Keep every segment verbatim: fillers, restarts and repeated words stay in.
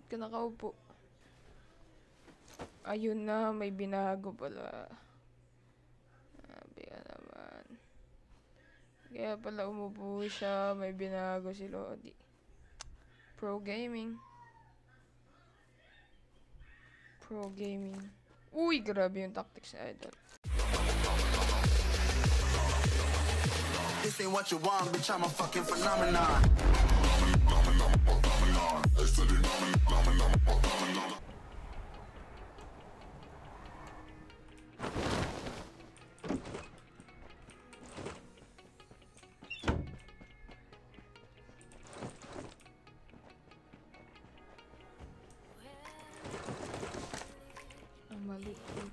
ka nakaupo? Ayun na, may binago pala. Sabi ka naman. Kaya pala umupo siya, may binago si Lodi. Pro gaming. Pro gaming. Uy, grabe yung tactics ni Idol. This ain't what you want, bitch, I'm a fucking phenomenon. Ang mali.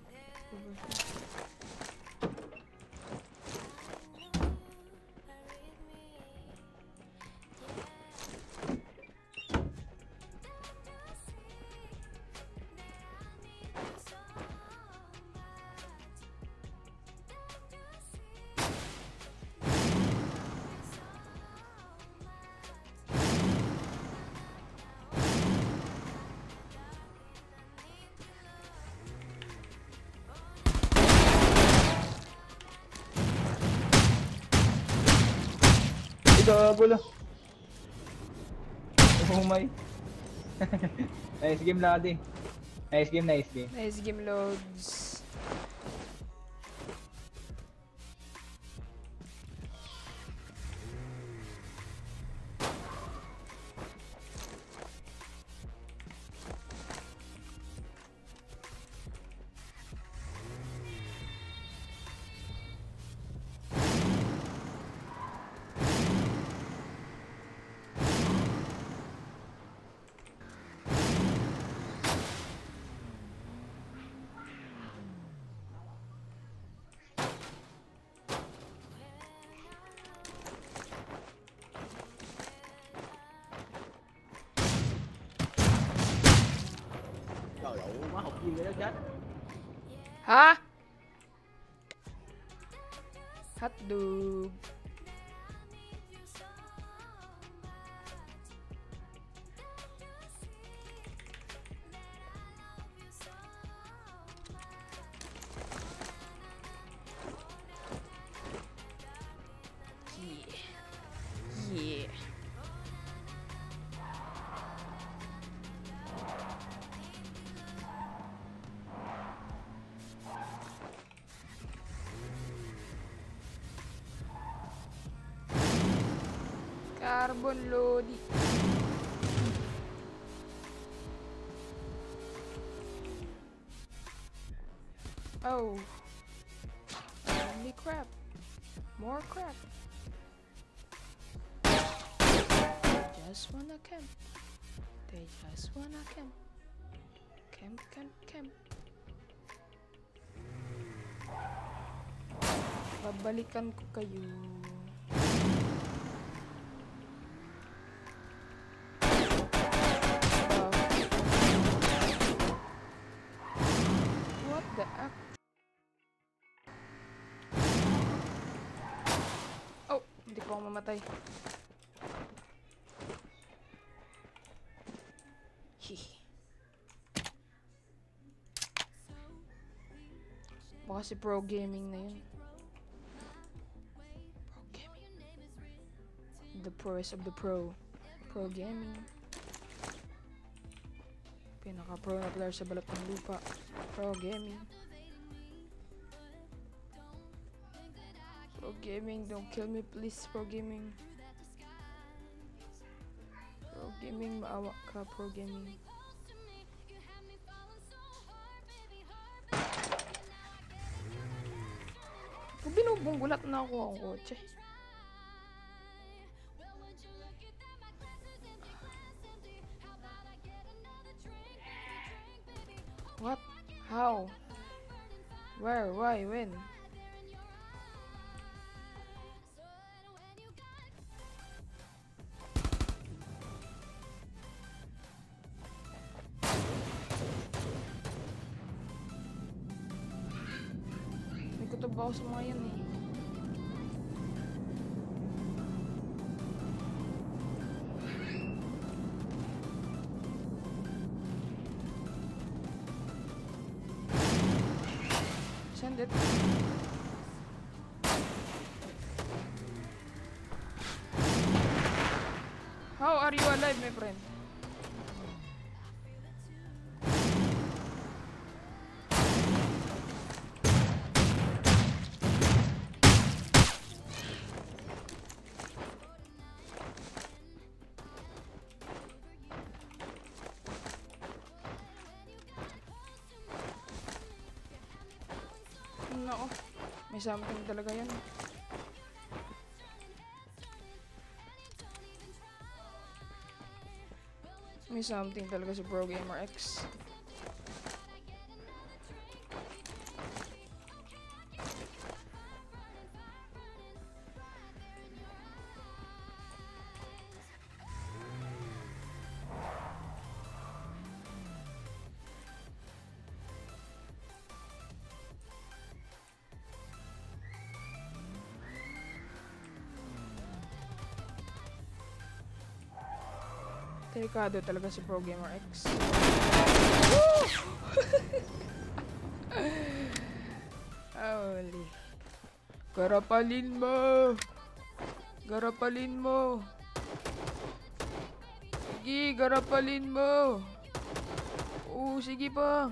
Gago lang. Umay. Nice game, Lodi. Nice game, nice game. Nice game, Lods. Trời ơi, má học viên đó chết. Ha? Hotdog. Yeah. Yeah. Carbon Lodi. Oh. Only crap. More crap. They just wanna camp. They just wanna camp. Camp, camp, camp. Babalikan ko kayo. The act. Oh, hindi ko ako mamatay. Hihi. Baka si Pro Gaming na yun. Pro Gaming. The pros of the pro. Pro Gaming. Pinaka-pro na player sa balat ng lupa. Pro Gaming. Pro Gaming, don't kill me please, Pro Gaming. Pro Gaming, maawa ka, Pro Gaming. Kung binubunggulat na ako ang kotse. What? How? Where? Why? When? May kutob ako sa mga yan eh. That... How are you alive, my friend? Nako, may something talaga yan. May something talaga si Pro Gamer X. Delikado talaga si Pro Gamer X. Holy. Garapalin mo! Garapalin mo! Sige, garapalin mo! Oo, sige pa!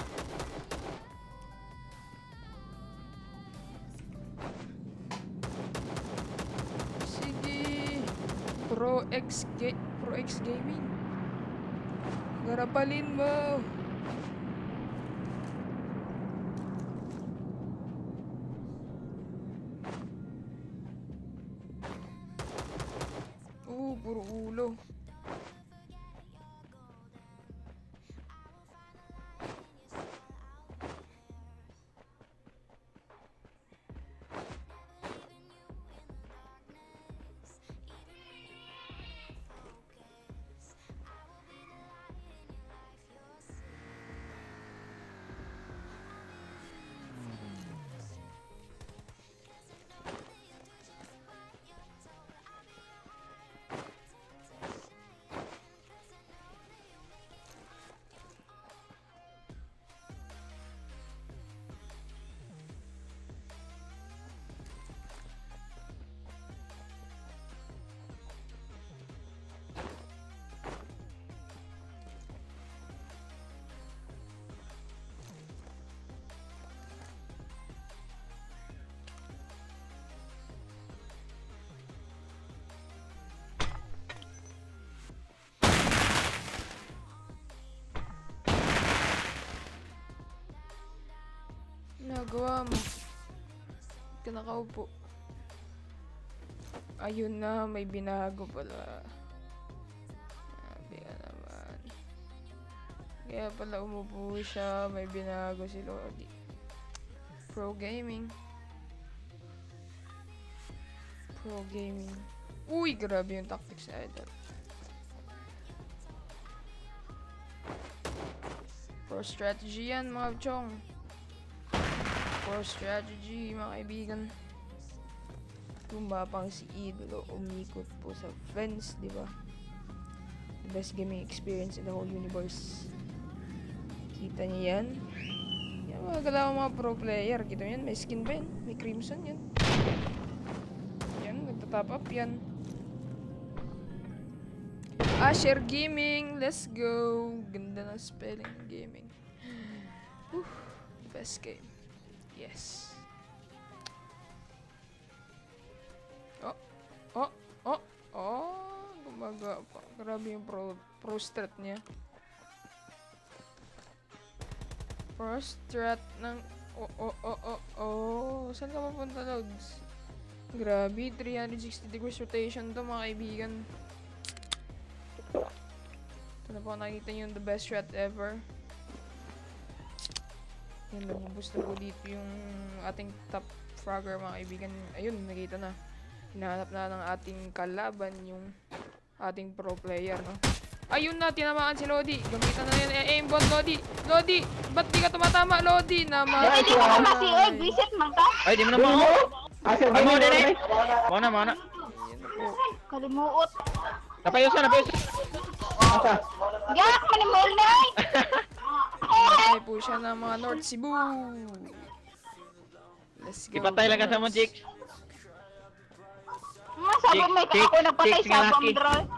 Sige! Pro X Ga Pro X Gaming. Garapalin mo. Oo, puro ulo. Nagawa mo. Kinakaupo. Ayun na, may binago pala. Sabi ka naman. Kaya pala umupo siya, may binago si Lodi. Pro Gaming. Pro Gaming. Uy, grabe yung tactics na idol. Pro strategy yan, mga chong. Pro strategy, mga kaibigan. Tumapang si Idolo, umikot po sa fence, di ba? The best gaming experience in the whole universe. Kita niyo yan? Yan mga galaw mga pro player. Kita niyo yan, may skin ba yan? May crimson yan. Yan, nagtatop up yan. Asher Gaming, let's go. Ganda ng spelling ng gaming. Whew, best game. Yes. Oh, oh, oh, oh, gumaga pa. Grabe yung pro, pro strat niya. Pro strat ng, oh, oh, oh, oh, oh. Saan ka mapunta, Lods? Grabe, three sixty degrees rotation to, mga kaibigan. Ito na po, nakikita nyo yung the best strat ever. Yan, nabuboost na po dito yung ating top fragger, mga kaibigan. Ayun, nakita na. Hinahanap na ng ating kalaban yung ating pro player, no? Ayun na, tinamaan si Lodi. Gamitan na yun. Aimbot, Lodi. Lodi, ba't di ka tumatama, Lodi? Naman. Hindi ko na masi eh. Visit man ka. Ay, di mo na mo. Ay, mo na eh. Mo na, mo na. Ayan na po. Kalimuot. Napayusan, napayusan. Gak, manimol na eh. Patay po siya ng mga North Cebu. Let's go. Ipatay lang ka sa mo, boss. chicks. Mas sabi Chicks, may chicks, ako nagpatay chicks sa nga bomb laki. draw.